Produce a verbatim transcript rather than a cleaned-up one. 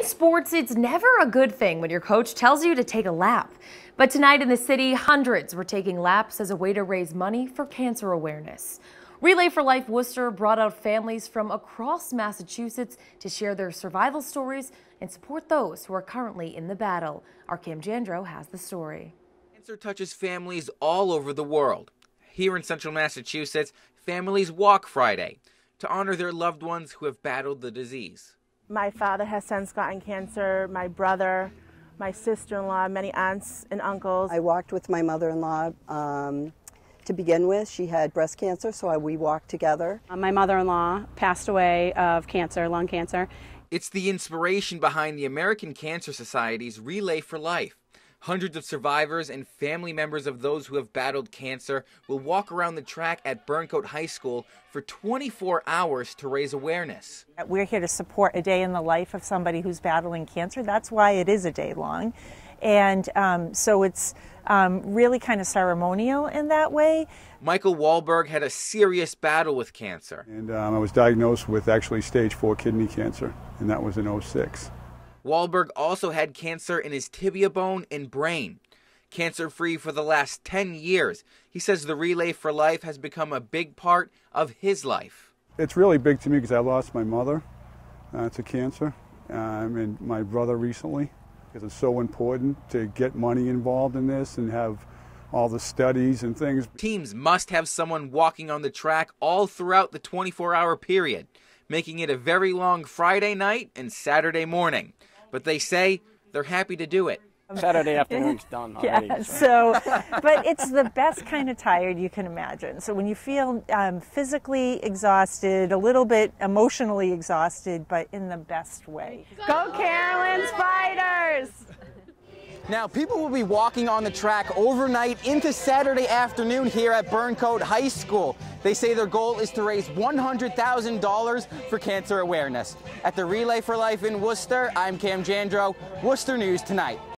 sports, it's never a good thing when your coach tells you to take a lap. But tonight in the city, hundreds were taking laps as a way to raise money for cancer awareness. Relay for Life Worcester brought out families from across Massachusetts to share their survival stories and support those who are currently in the battle. Our Cam Jandrow has the story. Cancer touches families all over the world. Here in central Massachusetts, families walk Friday to honor their loved ones who have battled the disease. My father has since gotten cancer, my brother, my sister-in-law, many aunts and uncles. I walked with my mother-in-law um, to begin with. She had breast cancer, so I, we walked together. My mother-in-law passed away of cancer, lung cancer. It's the inspiration behind the American Cancer Society's Relay for Life. Hundreds of survivors and family members of those who have battled cancer will walk around the track at Burncoat High School for twenty-four hours to raise awareness. We're here to support a day in the life of somebody who's battling cancer. That's why it is a day long. And um, so it's um, really kind of ceremonial in that way. Michael Wahlberg had a serious battle with cancer. And um, I was diagnosed with actually stage four kidney cancer, and that was in oh six. Wahlberg also had cancer in his tibia bone and brain. Cancer-free for the last ten years, he says the Relay for Life has become a big part of his life. It's really big to me because I lost my mother uh, to cancer, um, and my brother recently, because it's so important to get money involved in this and have all the studies and things. Teams must have someone walking on the track all throughout the twenty-four hour period, making it a very long Friday night and Saturday morning. But they say they're happy to do it. Saturday afternoon's done already. Yeah, so, but it's the best kind of tired you can imagine. So when you feel um, physically exhausted, a little bit emotionally exhausted, but in the best way. Go Carolyn's Fighters! Now, people will be walking on the track overnight into Saturday afternoon here at Burncoat High School. They say their goal is to raise one hundred thousand dollars for cancer awareness. At the Relay for Life in Worcester, I'm Cam Jandrow, Worcester News Tonight.